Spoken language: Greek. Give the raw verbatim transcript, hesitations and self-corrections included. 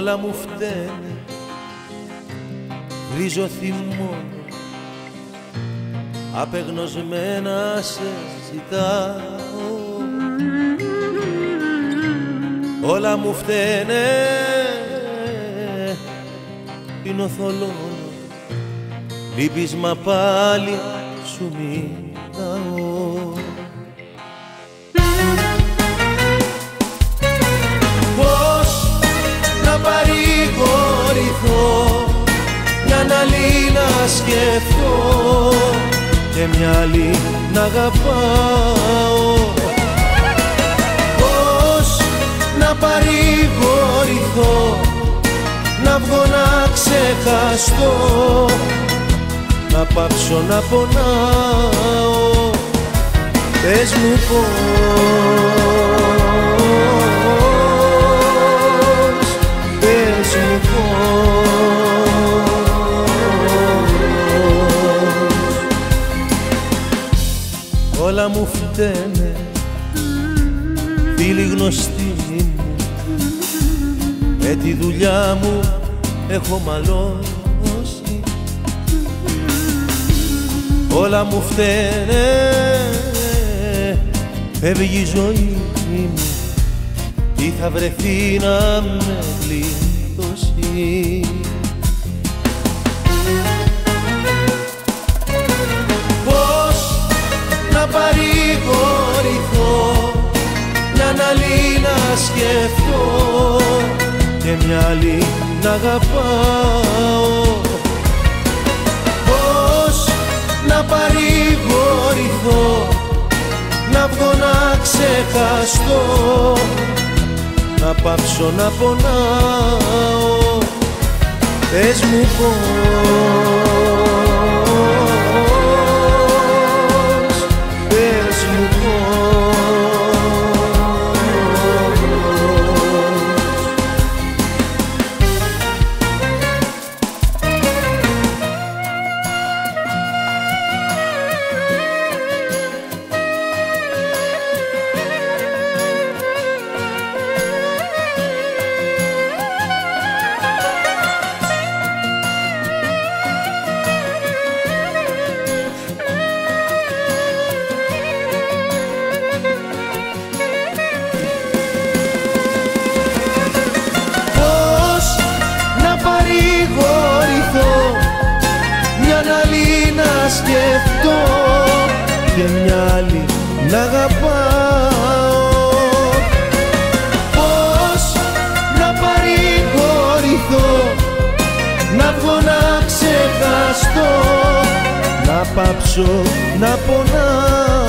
όλα μου φταίνε, βρίζω θυμό, απεγνωσμένα σε ζητάω. Όλα μου φταίνε, πίνω θολώνω, λείπεις μα πάλι σου μιλάω. Πώς να παρηγορηθώ, μια άλλη να σκεφτώ και μια άλλη να αγαπάω. Πώς να παρηγορηθώ, να βγω να ξεχαστώ, να πάψω να πονάω. Πες μου πώς, πες μου πώς. Όλα μου φταίνε, φίλοι γνωστοί μου, με τη δουλειά μου έχω μαλώσει. Όλα μου φταίνε, φεύγει η ζωή μου, τι θα βρεθεί να με γλιτώσει. Πώς να παρηγορηθώ, μια άλλη να σκεφτώ και μια άλλη να αγαπάω. Πώς να παρηγορηθώ, να βγω να ξεχαστώ, να πάψω να πονάω. Πες μου πώς, πες μου πώς. Σκεφτώ και μια άλλη να αγαπάω. Πώς να παρηγορηθώ, να βγω να ξεχαστώ, να πάψω να πονάω.